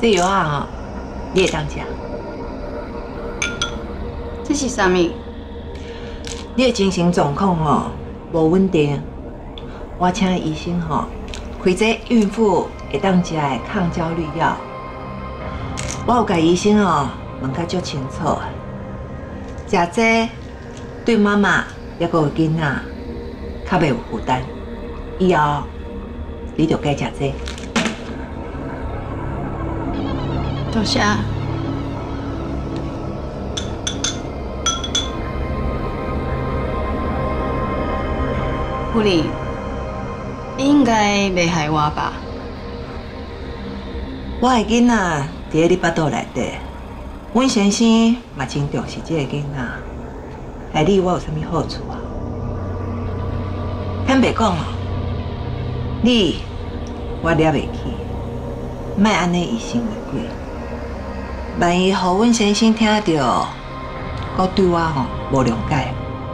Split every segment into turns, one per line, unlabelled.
这药啊，你会当食。
这是啥物？
你的精神状况吼无稳定，我请医生吼开这孕妇会当食的抗焦虑药。我有甲医生哦问甲足清楚，食这对妈妈也个囡仔较袂有负担。以后你就该食这。
多谢。夫人，你应该袂害我吧？
我的囡仔伫咧你腹肚内底，阮先生嘛真重视这个囡仔，害你我有啥物好处啊？坦白讲哦，你我抓袂起，莫安尼疑神疑鬼。万一互阮先生听到，佮对我吼无谅解。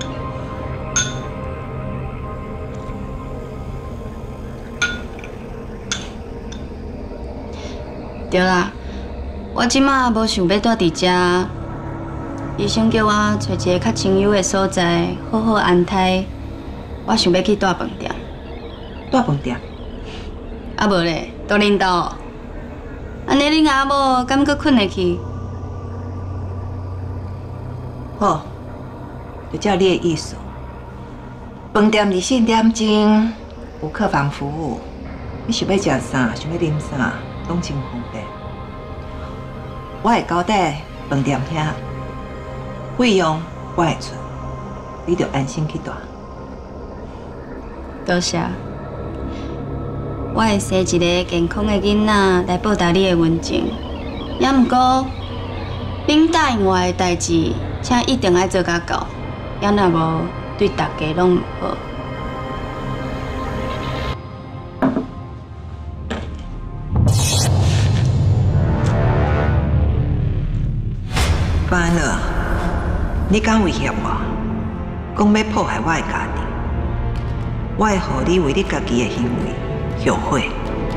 对啦，我即马无想要住伫遮，医生叫我找一个较清幽的所在，好好安胎。我想要去大饭店。
大饭店？
啊无咧，住恁兜。安尼恁阿某敢阁困会去？
好，就照你的意思。饭店24点钟有客房服务，你想要食啥，想要啉啥，拢真方便。我会交代饭店遐，费用我会出，你就安心去住。
多谢。我会生一个健康的囡仔来报答你的恩情。也毋过，恁答应我的代志，请一定要做甲到，也若无对大家拢毋好。
范安乐，你敢威胁我，讲要破坏我的家庭？我会互你为你家己的行为后悔。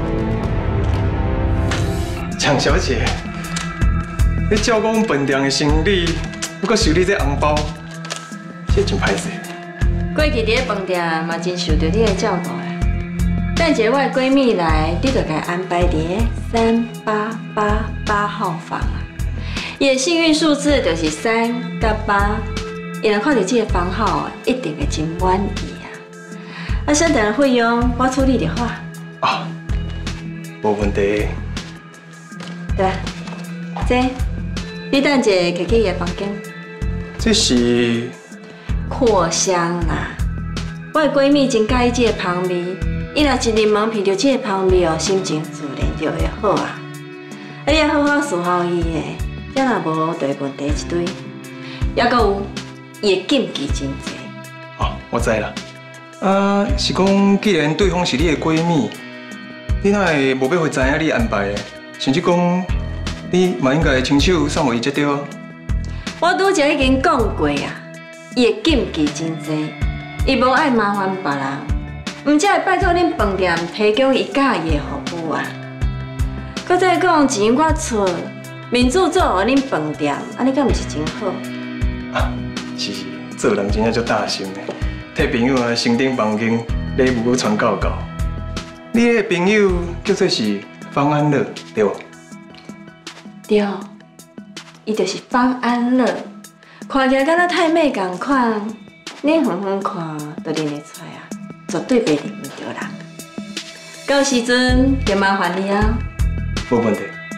蒋小姐，你照顾阮饭店的生意，不过收你这红包，这真歹势。
过去伫咧饭店嘛，真受到你的照顾啊。等一个我的闺蜜来，你就甲安排伫咧3888号房啊。伊的幸运数字就是3甲8，伊若看到这个房号，一定会真满意啊。啊，省等的费用我处理就好。
啊，无问题。
对啦，这你等一下摕去伊的房间。
这是
扩香啦！我的闺蜜真介意这个香味，伊若一入门闻到这个香味哦，心情自然就会好啊。啊，你要好好伺候伊的，才若无大问题一堆。还阁有，伊的禁忌真济。
哦，我知啦。啊，是讲既然对方是你的闺蜜，你哪会无要会知影你安排的？甚至讲，你嘛应该亲手送互伊才对啊。
我拄则已经讲过啊，伊的禁忌真济，伊无爱麻烦别人，毋则会拜托恁饭店提供伊介意的服务啊。搁再讲钱我出，面子做互恁饭店，安尼敢毋是真好？
啊，是做人真正足大心的，替朋友啊升顶房间，礼物传到到。你的朋友叫做是方安乐，对无？
对，伊就是方安乐，看起来敢若太妹共款，恁远远看就认得出来啊，绝对袂认唔着人。到时阵就麻烦你啊。
无问题。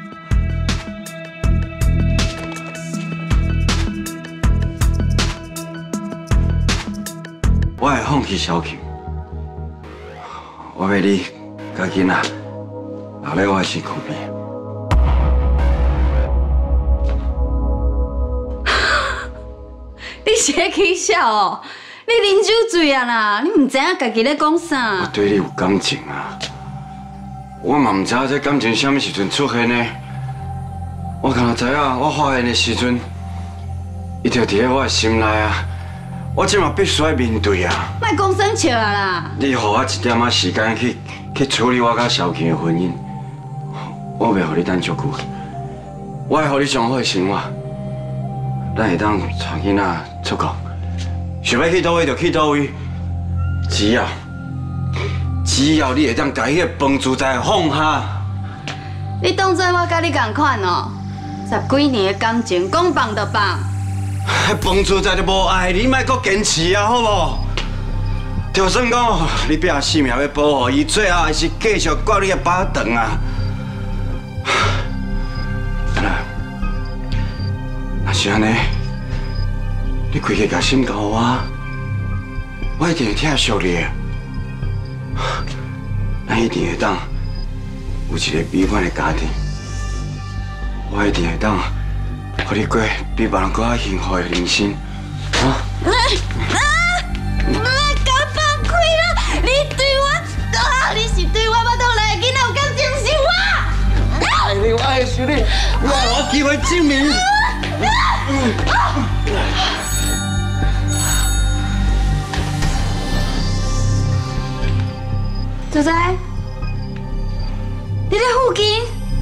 我会放弃小庆，我要你甲囡仔留在我的身躯边。
你是在起笑哦？你啉酒醉啊啦！你唔知影家己咧讲啥？
我对你有感情啊，我嘛唔知影这感情什么时阵出现的。我敢若知影，我发现的时阵，伊就伫咧我的心内啊。我即嘛必须要面对啊！
莫讲生笑啊啦！
你予我一点仔时间去处理我甲小庆的婚姻， 我袂互你等足久，我会互你上好的生活。咱会当带囡仔出国，想要去倒位就去倒位，只要你会当把迄个饭自在放下。
你当作我甲你共款哦，10几年的感情，讲放就放。
迄饭自在就无爱，你莫阁坚持啊，好无？就算讲你拼性命要保护伊，最后还是继续割你的巴肠啊！若是安尼，你开个甲心交我，我一定会疼惜你的。咱一定会当有一个美满的家庭，我一定会当互你过比别人更加幸福的人生，啊！
甲放开啦！你对我，你是对我要倒来的囡仔有感情是我。
爱你，我爱死你，我有机会证明。
主宰，你在附近？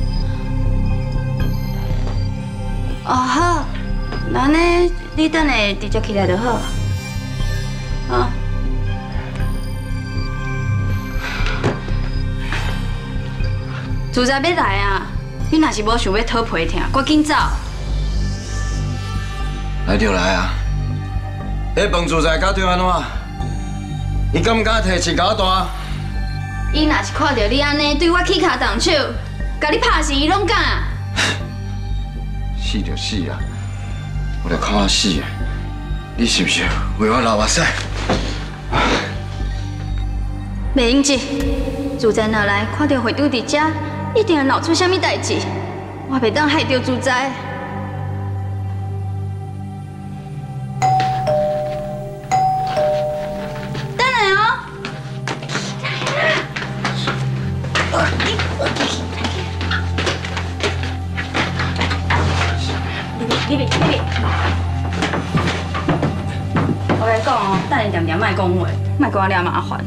哦好，那呢，你等下直接起来就好。啊。主宰要来啊！你若是无想要讨皮疼，赶紧走。
来就来啊！迄饭自在甲对安怎？伊敢唔敢摕钱甲我大？
伊若是看到你安尼对我起骹动手，甲你拍死伊拢敢。
死就死啊！我着看我死啊！你是不是为我流目屎？
袂用急，主宰若来看到会长伫遮，一定会闹出啥物代志。我袂当害着主宰。等下哦。你，我甲你讲哦，等下点点莫讲话，莫给我惹麻烦。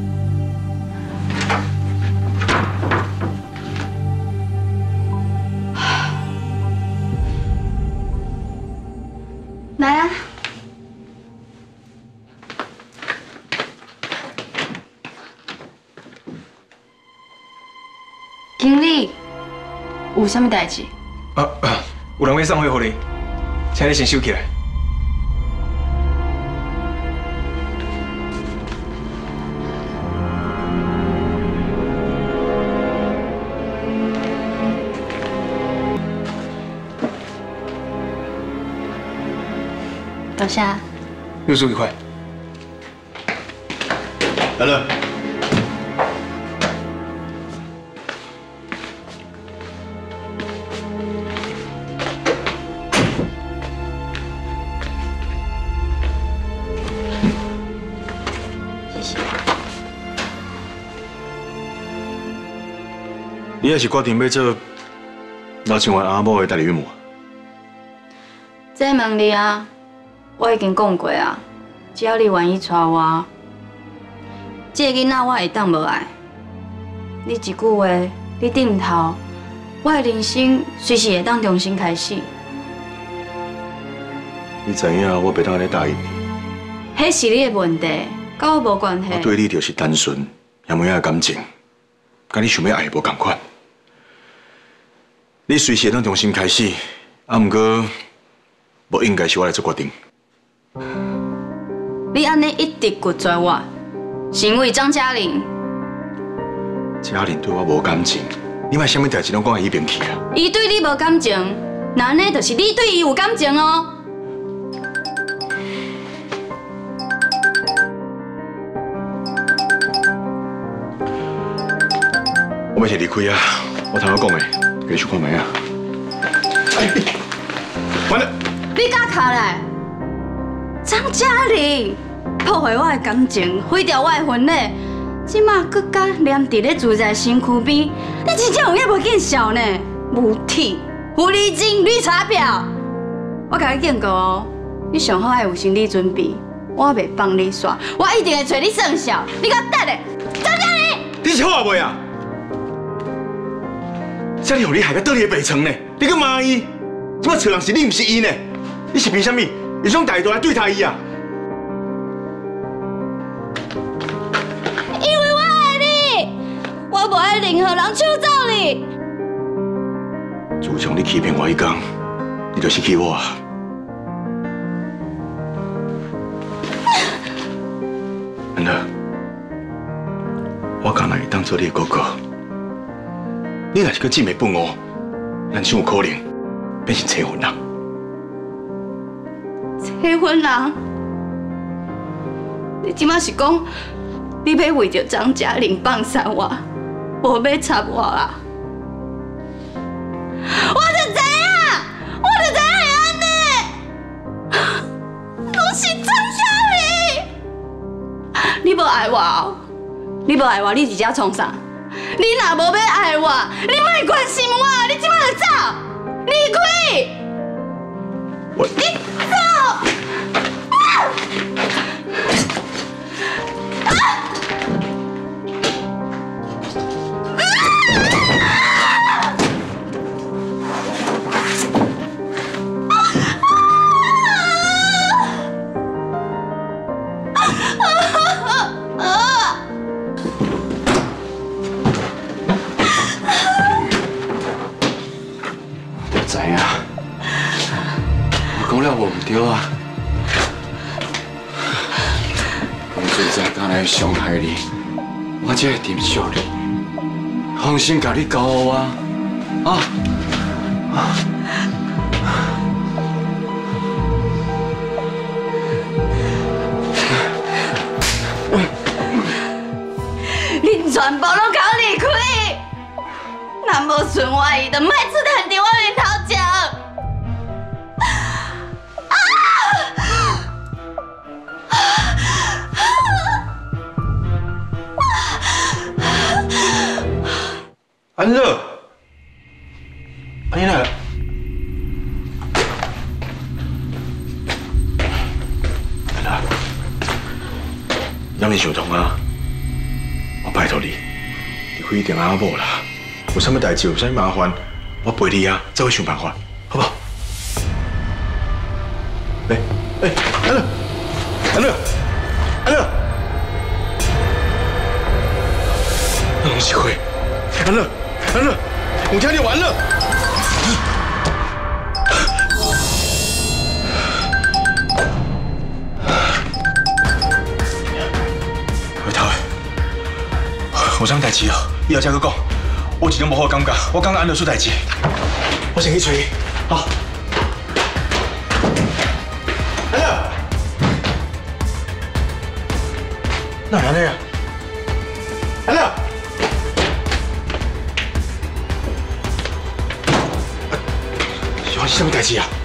来啊！经理，有啥物代志？
有人要送货给你，请你先收起来。
多谢。
61块。
来了。
谢谢。
你也是决定要做老青湾阿某的代理孕母？
这问你啊，我已经讲过啊，只要你愿意娶我，这个囡仔我会当无爱。你一句话，你点头，我的人生随时会当重新开始。
你知影我袂当安尼答应你。
迄是你的问题，跟我无关系。
我对你就是单纯也没影感情，甲你想要爱的无同款。你随时会当重新开始，毋过无应该是我来做决定。
你安尼一直拒绝我，是因为张嘉玲。
嘉玲对我无感情，你莫啥物代志拢讲伊边去啊？
伊对你无感情，那安尼就是你对伊有感情哦。
我要是离开啊，我头先讲的，给你去看卖啊。完了。
你敢卡来？张嘉玲破坏我的感情，毁掉我的婚礼，即马搁甲黏伫咧自在身躯边，你真正有影无见笑呢？无体、狐狸精、绿茶婊！我甲你警告哦，你上好爱有心理准备，我袂放你耍，我一定会找你算账。你给我等下，张嘉玲！
你笑话袂啊？ 这里互你害到倒你的白床呢？你个骂伊，即摆找人是你，毋是伊呢？你是凭啥物？有种大度来对待伊啊？
因为我爱你，我无爱任何人抢走你。
自从你欺骗我迄天，你就失去我啊！安乐，我敢若会当做你的哥哥。你若是个真袂笨哦，咱真有可能变成催婚人。
催婚人？你即马是讲你要为着张嘉玲放散我，无要插我啊？我就知影会安尼，拢是张嘉玲。你无爱我哦？你无爱我，你伫遮创啥？你若无要爱我，你莫关心我，你即摆就走，离开！你走！
知影，我讲了无唔对啊，我做这敢来伤害你，我才会珍惜你，放心甲你交互我，啊！
恁全部拢甲我离开，若无顺我意，就莫出现伫我面头前。
安乐，你来了。安乐，让你想通啊！我拜托你，你可以定阿某啦。有啥物代志，有啥物麻烦，我陪你啊，再会想办法，好不好？安乐，安乐，安乐，那拢是亏，安乐。安乐，我听你完了。回头的，有啥代志哦？以后再去讲。我一点无好感觉，我感觉安乐出代志，我先去找伊。好。安乐，哪会安尼啊？安乐。是啥物代志啊？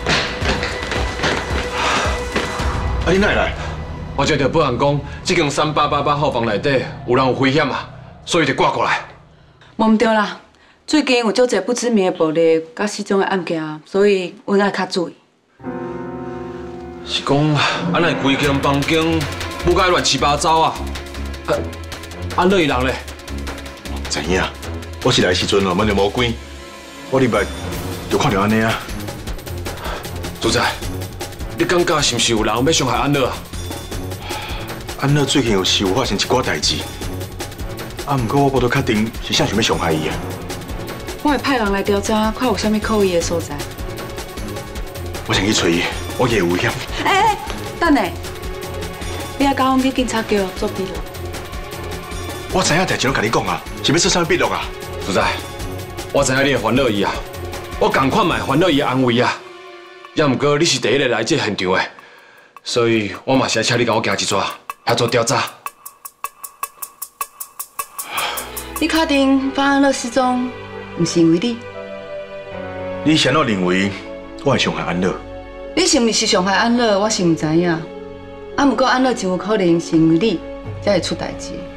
你哪会来？
我接到保安讲，这间3888号房内底有人有危险啊，所以就赶过来。
无唔对啦，最近有足侪不知名的暴力甲失踪的案件啊，所以阮爱较注意。
是讲安尼规间房间不该乱七八糟啊？安乐伊人咧？
知影，我是来时阵哦，门就无关，我入来就看到安尼啊。
主宰，你感觉是毋是有人要伤害安乐啊？
安乐最近有发生一寡代志，不过我无得确定是啥想要伤害伊啊。
我会派人来调查，看有啥物可疑的所在。
我先去找伊，我怕有危险。
等下，你爱甲我去警察局做笔录。
我知影代志拢甲你讲啊，是要做啥物笔录啊？
主宰，我知影你会烦恼伊啊，我同款嘛会烦恼伊的安危啊。也毋过你是第一个来这现场的，所以我嘛是请你甲我行一撮，协助调查。
你确定方安乐失踪，毋是因为你？
你先要认为我会伤害安乐？
你是毋是伤害安乐？我是毋知影。毋过安乐真有可能是因为你才会出代志。